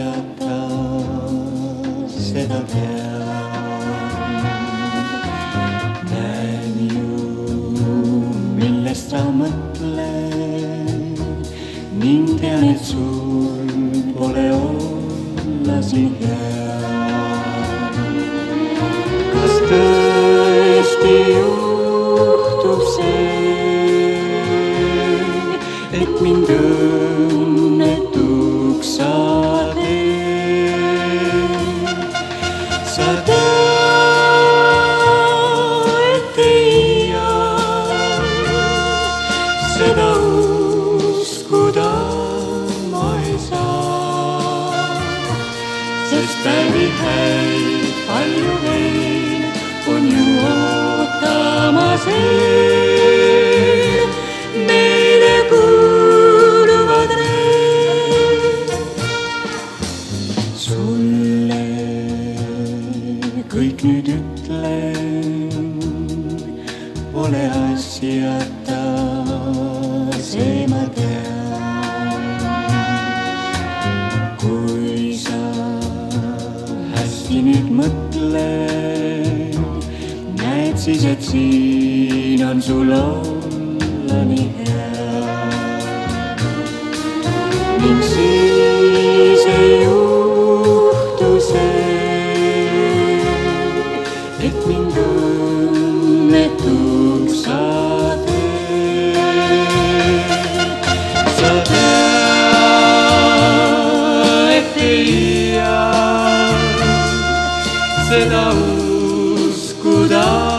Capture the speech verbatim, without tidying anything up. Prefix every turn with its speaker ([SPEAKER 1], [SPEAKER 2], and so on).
[SPEAKER 1] jätta, seda tean. Näen ju, millest sa mõtled ning tean, et sul pole olla siin hea. Kas tõesti juhtub see, et mind õnnetuks sa teed? Sa tead, ei jää, seda uskuda ma ei saa, sest päevi häid palju veel on ju ootamas eel. Meile kuuluvad need sulle kõik nüüd ütlen, pole asjata, see ma tean. Kui sa hästi nüüd mõtled, näed siis, et siin on sul olla nii hea. Ning siis ei juhtu see, et mind õnnetuks sa teed. Sa tead, et ei jää, seda uskuda